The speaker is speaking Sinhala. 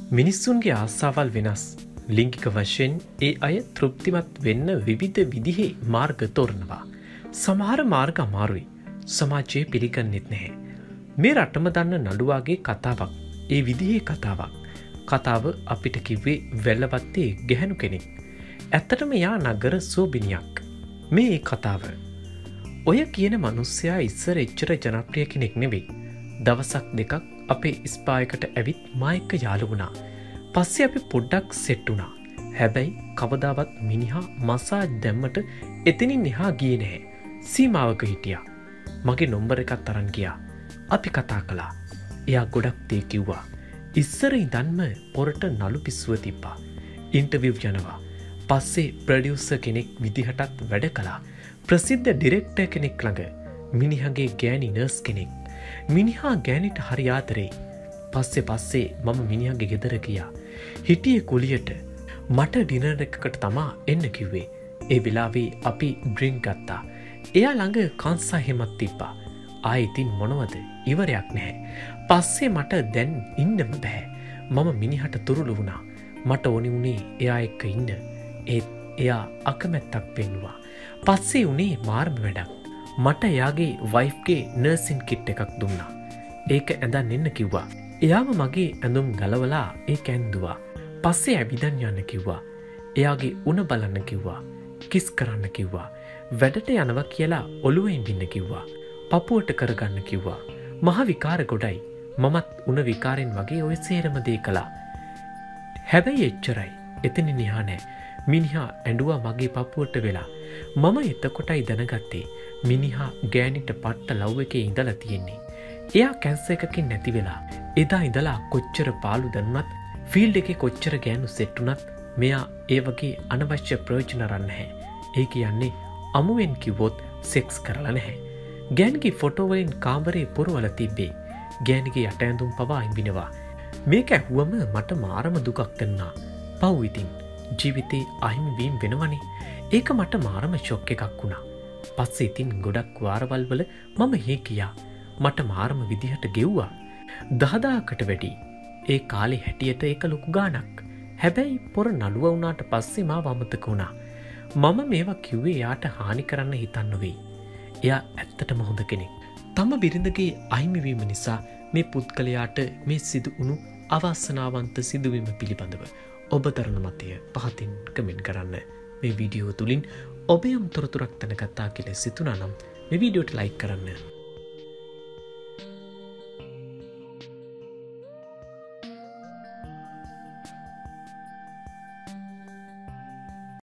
මිනිස්සුන්ගේ ආසාවල් වෙනස්. ලිංගික වශයෙන් ඒ අය තෘප්තිමත් වෙන්න විවිධ විදිහේ මාර්ග තෝරනවා. සමහර මාර්ග අමාරුයි. සමාජයේ පිළිගන්නෙත් නැහැ. මේ රටම දන්න නළුවාගේ කතාවක්. ඒ විදිහේ කතාවක්. කතාව අපිට කිව්වේ වැල්ලවත්තේ ගැහැණු කෙනෙක්. ඇත්තටම යා නගර සෝබිනියක්. මේ කතාව. ඔය කියන මිනිස්සයා ඉස්සර එච්චර ජනප්‍රිය කෙනෙක් නෙවෙයි. දවසක් දෙකක් අපේ ස්පායකට ඇවිත් මා එක්ක යාළු වුණා. පස්සේ අපි පොඩ්ඩක් සෙට් වුණා. හැබැයි කවදාවත් මිනිහා මසාජ් දැම්මට එතනින් එහා ගියේ නැහැ. සීමාවක හිටියා. මගේ නම්බර් එකත් අරන් ගියා. අපි කතා කළා. එයා ගොඩක් දේ කිව්වා. ඉස්සර ඉඳන්ම පොරට නළු පිස්සුව තිබ්බා. ඉන්ටර්විව් යනවා. පස්සේ ප්‍රොඩියුසර් කෙනෙක් විදිහටත් වැඩ කළා. ප්‍රසිද්ධ ඩිරෙක්ටර් කෙනෙක් ළඟ. මිනිහගේ ගෑණි නර්ස් කෙනෙක්. මිනිහා ගෑණිට හරි ආදරේ. පස්සේ මම මිනිහගේ ගෙදර ගියා. හිටියේ කුලියට. මට ඩිනර් එකකට තමා එන්න කිව්වේ. ඒ වෙලාවේ අපි ඩ්‍රින්ක් ගත්තා. එයා ළඟ කංසා හැමක් තිබ්බා. ආයෙ ඉතින් මොනවද? ඉවරයක් නැහැ. පස්සේ මට දැන් ඉන්නම බෑ. මම මිනිහට තුරුළු වුණා. මට ඕනි වුණේ එයා එක්ක ඉන්න. ඒත් එයා අකමැත්තක් පෙන්නුවා. පස්සේ උනේ මාර්ම වැඩක්. මට එයාගේ වයිෆ්ගේ නර්සින් කිට් එකක් දුන්නා. ඒක ඇඳන් එන්න කිව්වා. එයාම මගේ ඇඳුම් ගලවලා ඒක ඇන්දුවා. පස්සේ ඇවිදන් යන්න කිව්වා. එයාගේ උණ බලන්න කිව්වා. කිස් කරන්න කිව්වා. වැඩට යනවා කියලා ඔළුවෙන් බින්න කිව්වා. පපුවට කරගන්න කිව්වා. මහ විකාර ගොඩයි. මමත් උණ විකාරෙන් වගේ ඔය සේරම දේ කළා. හැබැයි එච්චරයි. එතනින් එහා නෑ. මිනිහා ඇඬුවා මගේ පපුවට වෙලා. මම එතකොටයි දැනගත්තේ මිනිහා ගෑණිට පට්ට ලව් එකේ ඉඳලා තියෙන්නේ. එයා කැන්සර් එකකින් නැති වෙලා. එදා ඉඳලා කොච්චර පාළු දැනුණත් ෆීල්ඩ් එකේ කොච්චර ගෑනු සෙට් වුණත් මෙයා ඒ වගේ අනවශ්‍ය ප්‍රයෝජන අරන් නැහැ. ඒ කියන්නේ අමුවෙන් කිව්වොත් සෙක්ස් කරලා නැහැ. ගෑණිගේ ෆොටෝ වලින් කාමරේ පුරවලා තිබ්බේ. ගෑණිගේ යට ඇඳුම් පවා අඹිනවා. මේක ඇහුවම මට මාරම දුකක් දැනුණා. පව් ඉතින් ජීවිතේ අහිමි වීම වෙනවනේ. ඒක මට මාරම ෂොක් එකක් වුණා. පස්සේ ඉතින් ගොඩක් වාරවල් වල මම හේ කියා. මට මාරම විදිහට ගෙව්වා. 10000කට වැඩි. ඒ කාලේ හැටියට ඒක ලොකු ගාණක්. හැබැයි පොර නළුව වුණාට පස්සේ මාව අමතක වුණා. මම මේවා කිව්වේ එයාට හානි කරන්න හිතන්න නෙවෙයි. එයා ඇත්තටම හොඳ කෙනෙක්. තම බිරිඳගේ අහිමිවීම නිසා මේ පුද්ගලයාට මේ සිදු වුණු අවාසනාවන්ත සිදුවීම පිළිබඳව ඔබ දරන මතය පහතින් කමෙන්ට් කරන්න. මේ වීඩියෝ තුලින් ඔබේ යම් තොරතුරක් දැනගත්තා කියලා සිතුණා නම් මේ වීඩියෝට ලයික් කරන්න.